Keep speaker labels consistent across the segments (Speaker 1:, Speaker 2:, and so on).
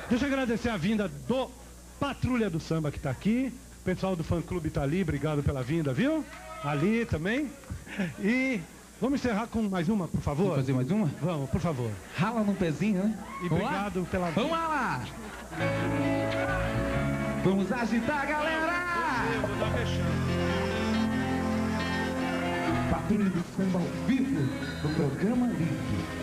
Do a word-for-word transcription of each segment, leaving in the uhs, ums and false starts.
Speaker 1: Deixa eu agradecer a vinda do Patrulha do Samba que tá aqui. O pessoal do fã-clube tá ali, obrigado pela vinda, viu? Ali também. E vamos encerrar com mais uma, por favor?
Speaker 2: Vamos fazer mais uma?
Speaker 1: Vamos, por favor.
Speaker 2: Rala no pezinho, né?
Speaker 1: E
Speaker 2: Vamos
Speaker 1: obrigado
Speaker 2: lá?
Speaker 1: pela...
Speaker 2: Vamos lá! Vamos agitar, galera! Patrulha do Samba ao vivo, no programa Livre.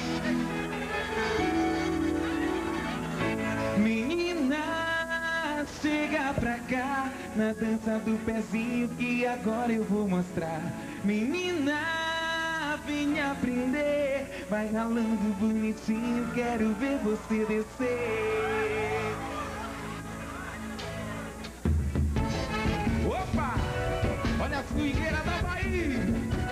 Speaker 2: Menina, chega pra cá, na dança do pezinho que agora eu vou mostrar. Menina, vem aprender, vai ralando bonitinho, quero ver você descer. Opa! Olha a swingueira da Bahia!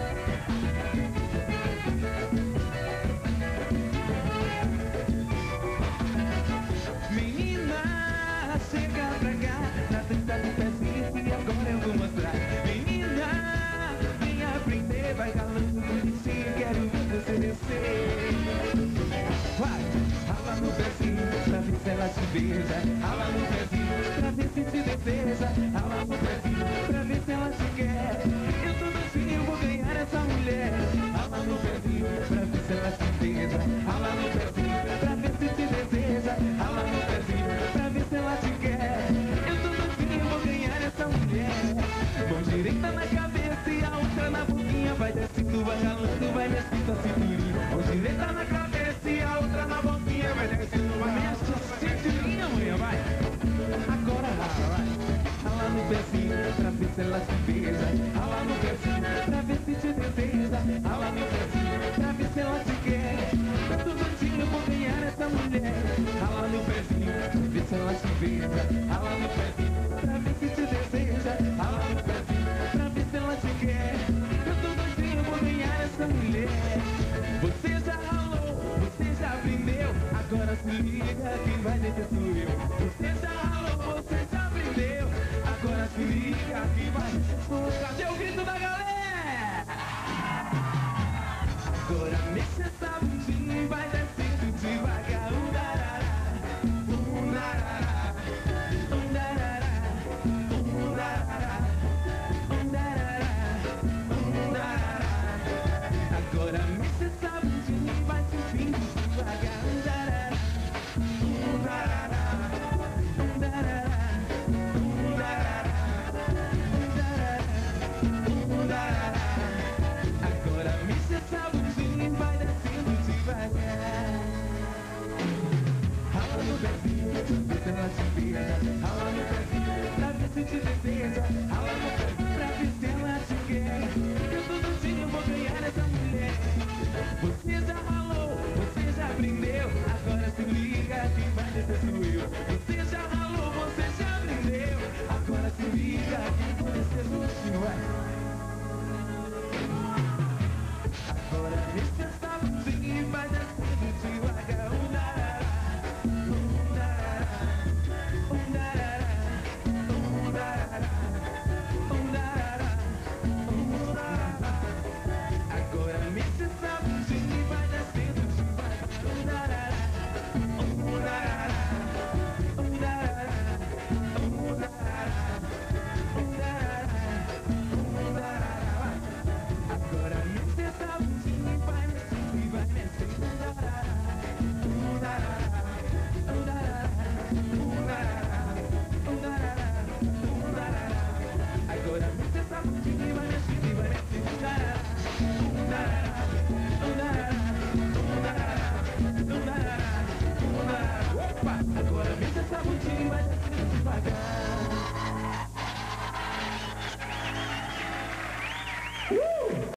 Speaker 2: Menina, chega pra cá, na dança do pezinho que agora eu vou mostrar. Menina, vem aprender, vai ralando bonitinho, quero ver você descer. Vai, rala no pezinho, pra ver se ela te beija. Rala no pezinho, pra ver se te deseja. Rala no pezinho, pra ver se ela te quer. Eu tô doidinho, vou ganhar essa mulher. Rala no pezinho, pra ver se ela te beija. Rala no pezinho, pra ver se te deseja. Rala no pezinho, pra ver se ela te quer. Eu tô doidinho, vou ganhar essa mulher. Mão direita na cabeça e a outra na boquinha. Vai descendo, vai ralando, vai descendo a cinturinha. Mão direita na cabeça e a outra na boquinha. Vai descendo, vai mexe a cinturinha, mulher, vai. Agora rala, vai. Rala no pezinho, pra ver se ela te beija. Rala no pezinho, pra ver se te deseja. Rala no pezinho, pra ver se ela te quer. Eu tô doidinho, vou ganhar essa mulher. Rala no pezinho, pra ver se ela te beija. Rala no pezinho, pra ver se te deseja. Rala no pezinho, pra ver se ela te quer. Eu tô doidinho, vou ganhar essa mulher. Você já ralou, você já aprendeu. Agora se liga, quem vai descer sou eu. Você já ralou, você já aprendeu. Agora se liga, quem vai descer sou eu. Cadê o grito da galera? Agora mexe essa bundinha e vai descendo devagar. Um darará, um darará, um darará, um darará, um darará, um darará. Agora mexe essa bundinha e vai subindo devagar. Um darará, um darará, um darará, um darará, um darará, um darará. Agora mexe essa bundinha e vai descendo devagar. Rala no pezinho, pra ver se ela te beija. Rala no pezinho, pra ver se te deseja. Rala no pezinho, pra ver se ela te quer. Eu tô doidinho, vou ganhar essa mulher. Você já ralou, você já aprendeu. Agora se liga, quem vai descer sou eu. Você já ralou, você já aprendeu. Agora se liga, quem vai descer sou eu. Agora mexe essa bundinha e vai descendo devagar. Um darará, um darará, um darará, um darará, um darará, um darará. Agora mexe essa bundinha e vai descendo devagar. Um darará, um darará, um darará, um darará, um darará, um darará. Agora mexe essa bundinha e vai descendo e vai descendo. Um darará, um darará, um darará, um darará, um darará, um darará. Agora mexe essa bundinha